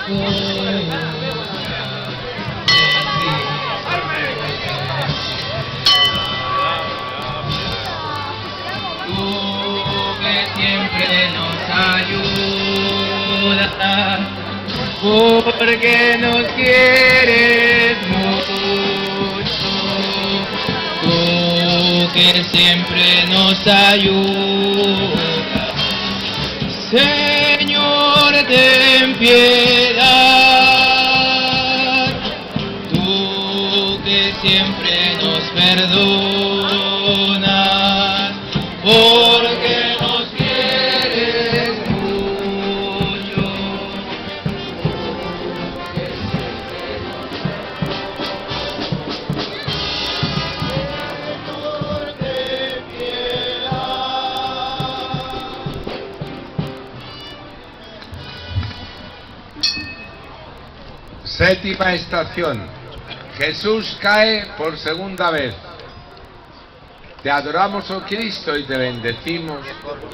Tú que siempre nos ayudas, porque nos quieres mucho. Tú que siempre nos ayudas, Señor, ten piedad. Tú que siempre nos perdonas, porque nos quieres mucho. Señor, ten piedad. Séptima estación. Jesús cae por segunda vez. Te adoramos, oh Cristo, y te bendecimos.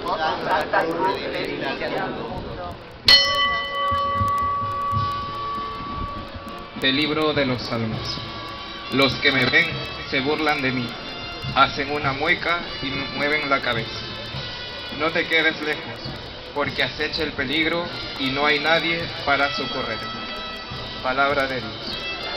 Del libro de los Salmos. Los que me ven se burlan de mí, hacen una mueca y mueven la cabeza. No te quedes lejos, porque acecha el peligro y no hay nadie para socorrer. Palabra de Dios.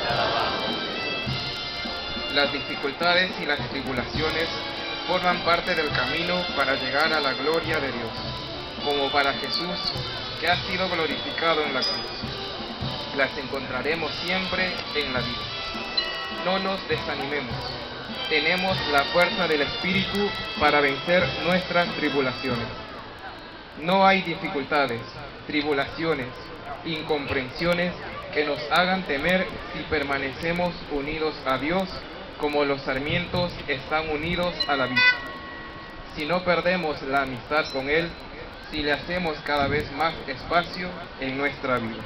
Las dificultades y las tribulaciones forman parte del camino para llegar a la gloria de Dios, como para Jesús, que ha sido glorificado en la cruz. Las encontraremos siempre en la vida. No nos desanimemos. Tenemos la fuerza del Espíritu para vencer nuestras tribulaciones. No hay dificultades, tribulaciones, incomprensiones que nos hagan temer si permanecemos unidos a Dios como los sarmientos están unidos a la vid. Si no perdemos la amistad con Él, si le hacemos cada vez más espacio en nuestra vida.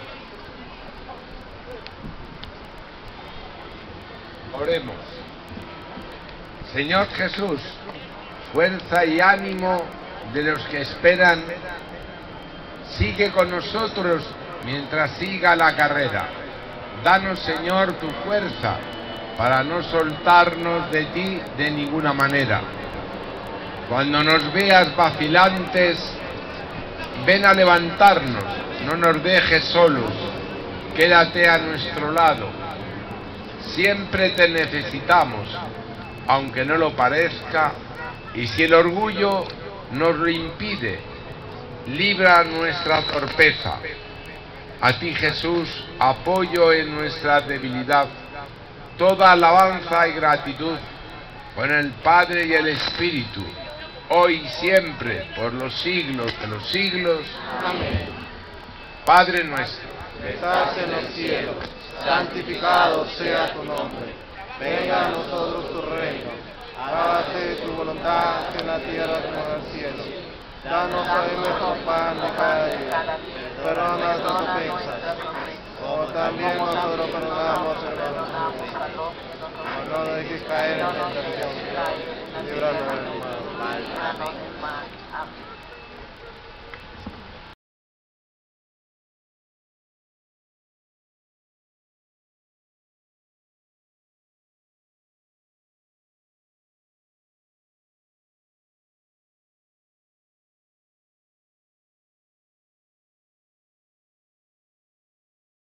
Oremos. Señor Jesús, fuerza y ánimo de los que esperan, sigue con nosotros mientras siga la carrera. Danos, Señor, tu fuerza para no soltarnos de ti de ninguna manera. Cuando nos veas vacilantes, ven a levantarnos, no nos dejes solos, quédate a nuestro lado. Siempre te necesitamos, aunque no lo parezca, y si el orgullo nos lo impide, libra nuestra torpeza. A ti, Jesús, apoyo en nuestra debilidad, toda alabanza y gratitud con el Padre y el Espíritu, hoy y siempre, por los siglos de los siglos. Amén. Padre nuestro, Que estás en el cielo, santificado sea tu nombre. Venga a nosotros tu reino. Hágase tu voluntad en la tierra como en el cielo. Danos hoy nuestro pan de cada día. Perdona nuestras ofensas, como también nosotros perdonamos a los nuestros. No nos dejes caer en tentación, líbranos del mal.